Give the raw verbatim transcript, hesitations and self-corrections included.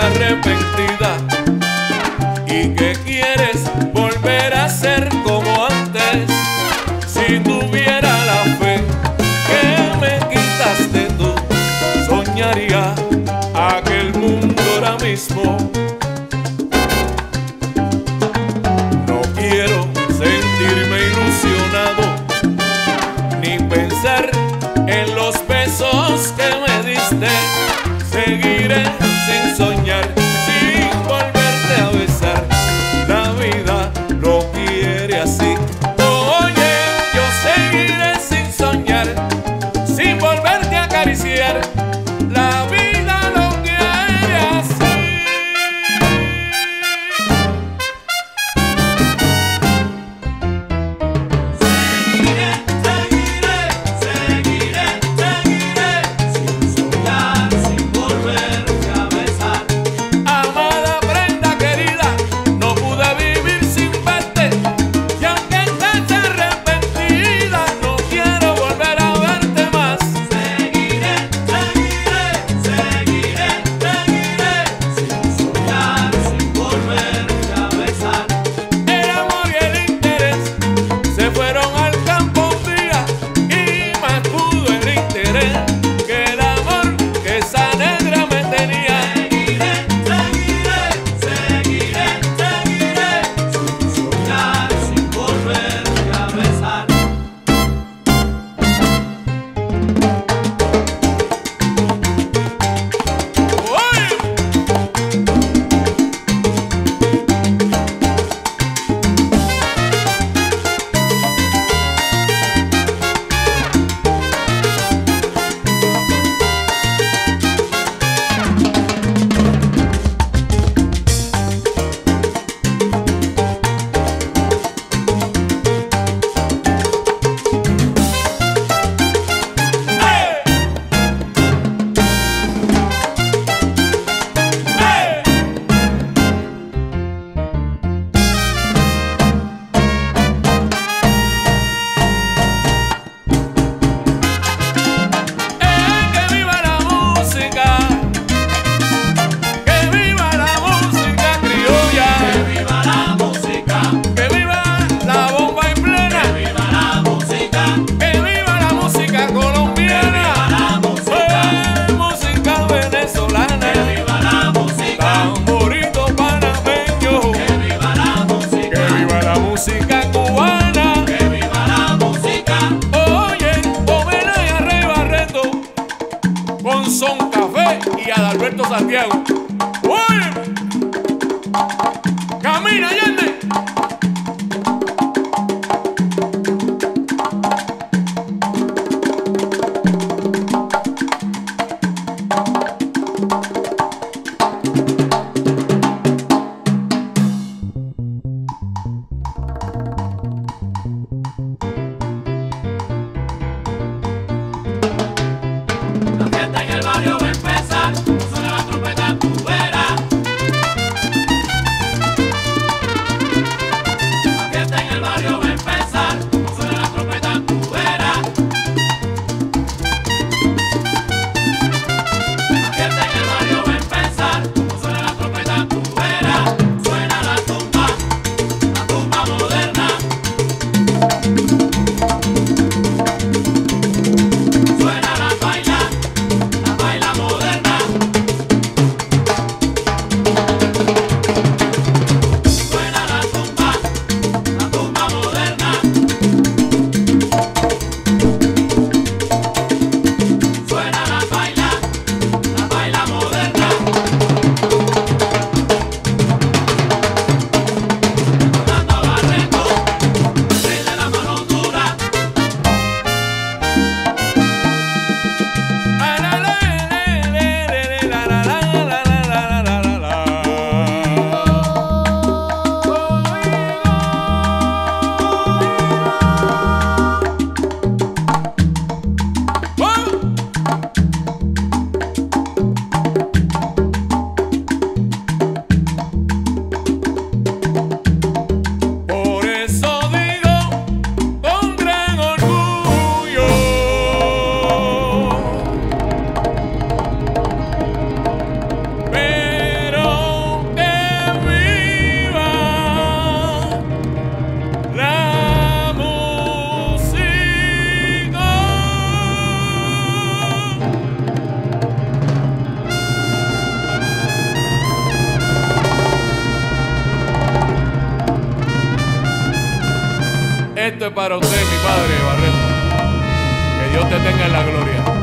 arrepentida y que quieres volver a ser como antes. Si tuviera la fe que me quitaste tú, soñaría aquel mundo ahora mismo. No quiero sentirme ilusionado ni pensar en los besos que me diste. Seguiré sin soñar, sin volverte a besar. La vida no quiere así. Oye, yo seguiré sin soñar, sin volverte a acariciar. La vida no quiere así. Seguiré, seguiré, seguiré, seguiré, sin soñar, sin volverte a besar. Amada prenda querida, no pude vivir sin verte, y aunque estés arrepentida, no quiero volver a verte más. Seguiré, seguiré, seguiré, seguiré, sin soñar, sin volverte a besar. El amor y el interés se fueron al campo un día, y más pudo el interés que el amor que esa negra me tenía. Seguiré, seguiré, seguiré, seguiré, sin soñar, sin volverte a besar. ¡Oye! Que viva la música, que viva la música criolla, Que viva la música, que viva la bomba en plena, que viva la música, que viva la música que colombiana, viva la música, eh, música venezolana, que viva la música, tamborito panameño, que viva la música, que viva la música cubana. que viva la música. Oye, homenaje a Rey Barretto con Son Café y a Alberto Santiago. Oye, camina, Allende. La fiesta en el barrio va a empezar, suena la trompeta. Esto es para usted, mi padre Barretto. Que Dios te tenga en la gloria.